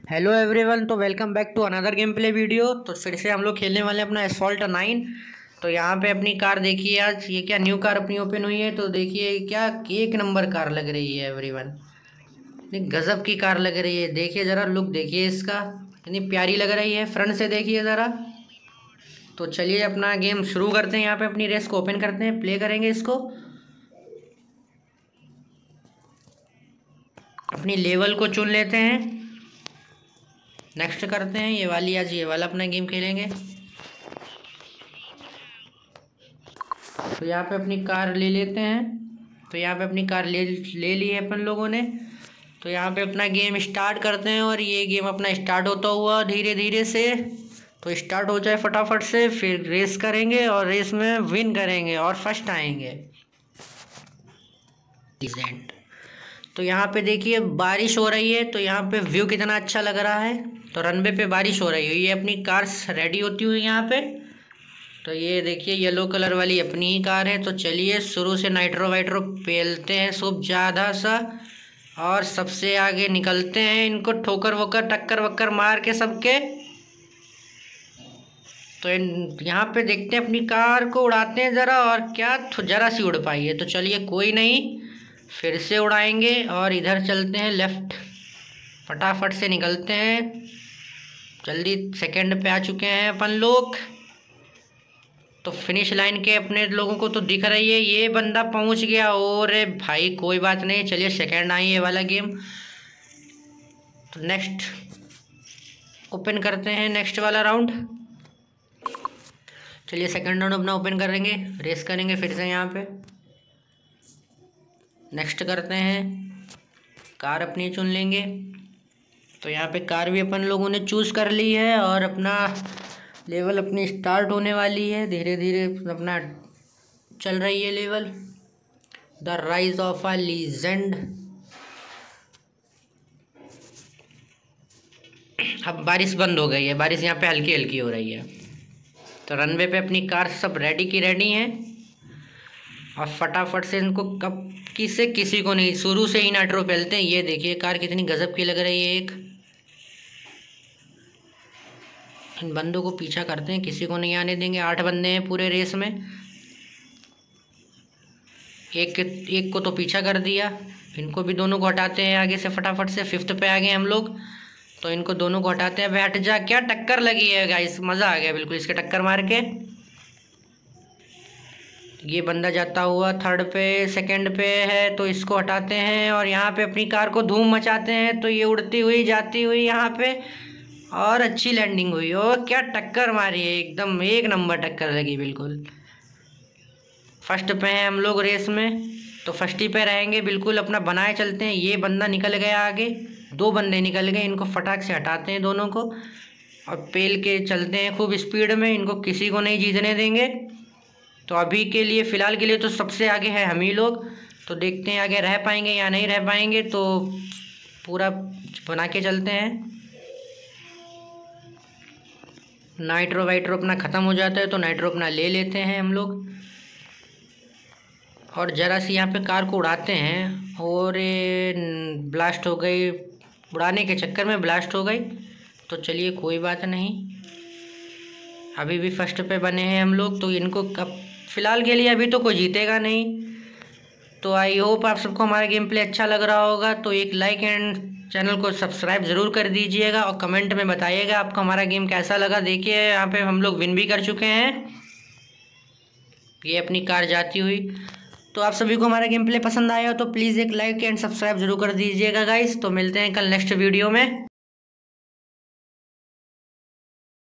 Hello everyone, तो welcome back to another game play video. तो फिर से हम लोग खेलने वाले हैं अपना एसफॉल्ट 9। तो यहाँ पे अपनी कार देखिए, आज ये क्या न्यू कार अपनी ओपन हुई है। तो देखिए क्या एक नंबर कार लग रही है एवरीवन, इतनी गजब की कार लग रही है। देखिए ज़रा लुक देखिए इसका, इतनी प्यारी लग रही है। फ्रंट से देखिए ज़रा। तो चलिए अपना गेम शुरू करते हैं। यहाँ पे अपनी रेस को ओपन करते हैं, प्ले करेंगे इसको। अपनी लेवल को चुन लेते हैं, नेक्स्ट करते हैं। ये वाली आज ये वाला अपना गेम खेलेंगे। तो यहाँ पे अपनी कार ले लेते हैं। तो यहाँ पे अपनी कार ले ली है अपन लोगों ने। तो यहाँ पे अपना गेम स्टार्ट करते हैं और ये गेम अपना स्टार्ट होता हुआ धीरे धीरे से तो स्टार्ट हो जाए फटाफट से। फिर रेस करेंगे और रेस में विन करेंगे और फर्स्ट आएंगे। तो यहाँ पे देखिए बारिश हो रही है, तो यहाँ पे व्यू कितना अच्छा लग रहा है। तो रनवे पे बारिश हो रही है, ये अपनी कार्स रेडी होती हुई यहाँ पे। तो ये देखिए येलो कलर वाली अपनी ही कार है। तो चलिए शुरू से नाइट्रो वाइट्रो पेलते हैं खूब ज़्यादा सा और सबसे आगे निकलते हैं। इनको ठोकर वोकर टक्कर वक्कर मार के सबके। तो यहाँ पे देखते हैं अपनी कार को उड़ाते हैं ज़रा, और क्या ज़रा सी उड़ पाई है। तो चलिए कोई नहीं, फिर से उड़ाएंगे और इधर चलते हैं लेफ़्ट, फटाफट से निकलते हैं। जल्दी सेकंड पे आ चुके हैं अपन लोग। तो फिनिश लाइन के अपने लोगों को तो दिख रही है, ये बंदा पहुंच गया। और भाई कोई बात नहीं, चलिए सेकंड आई ये वाला गेम। तो नेक्स्ट ओपन करते हैं, नेक्स्ट वाला राउंड। चलिए सेकंड राउंड अपना ओपन करेंगे, रेस करेंगे फिर से। यहाँ पे नेक्स्ट करते हैं, कार अपनी चुन लेंगे। तो यहाँ पे कार भी अपन लोगों ने चूज़ कर ली है और अपना लेवल अपनी स्टार्ट होने वाली है। धीरे धीरे अपना चल रही है level. The rise of a legend. अब बारिश बंद हो गई है, बारिश यहाँ पे हल्की हल्की हो रही है। तो रनवे पे अपनी कार सब रेडी की रेडी हैं और फटाफट से इनको कब किसी को नहीं, शुरू से ही नाइट्रो पेलते हैं। ये देखिए कार कितनी गजब की लग रही है। एक इन बंदों को पीछा करते हैं, किसी को नहीं आने देंगे। 8 बंदे हैं पूरे रेस में, एक को तो पीछा कर दिया। इनको भी दोनों को हटाते हैं आगे से फटाफट से। 5th पे आ गए हम लोग। तो इनको दोनों को हटाते हैं। बैठ जा, क्या टक्कर लगी है गाइस, मज़ा आ गया बिल्कुल इसके टक्कर मार के। ये बंदा जाता हुआ 3rd पे, 2nd पे है, तो इसको हटाते हैं और यहाँ पे अपनी कार को धूम मचाते हैं। तो ये उड़ती हुई जाती हुई यहाँ पे और अच्छी लैंडिंग हुई। और क्या टक्कर मारी है, एकदम एक नंबर टक्कर लगी बिल्कुल। फर्स्ट पे हैं हम लोग रेस में, तो फर्स्ट ही पे रहेंगे बिल्कुल। अपना बनाए चलते हैं। ये बंदा निकल गया आगे, 2 बंदे निकल गए। इनको फटाक से हटाते हैं दोनों को और पेल के चलते हैं खूब स्पीड में। इनको किसी को नहीं जीतने देंगे। तो अभी के लिए फ़िलहाल के लिए तो सबसे आगे है हम ही लोग। तो देखते हैं आगे रह पाएंगे या नहीं रह पाएंगे। तो पूरा बना के चलते हैं। नाइट्रो वाइट्रो अपना ख़त्म हो जाता है, तो नाइट्रो अपना ले लेते हैं हम लोग और ज़रा सी यहाँ पे कार को उड़ाते हैं। और ब्लास्ट हो गई, उड़ाने के चक्कर में ब्लास्ट हो गई। तो चलिए कोई बात नहीं, अभी भी फर्स्ट पे बने हैं हम लोग। तो इनको कब फ़िलहाल के लिए अभी तो कोई जीतेगा नहीं। तो आई होप आप सबको हमारा गेम प्ले अच्छा लग रहा होगा। तो एक लाइक एंड चैनल को सब्सक्राइब ज़रूर कर दीजिएगा और कमेंट में बताइएगा आपको हमारा गेम कैसा लगा। देखिए यहाँ पे हम लोग विन भी कर चुके हैं। ये अपनी कार जाती हुई। तो आप सभी को हमारा गेम प्ले पसंद आया हो तो प्लीज़ एक लाइक एंड सब्सक्राइब जरूर कर दीजिएगा गाइस। तो मिलते हैं कल नेक्स्ट वीडियो में।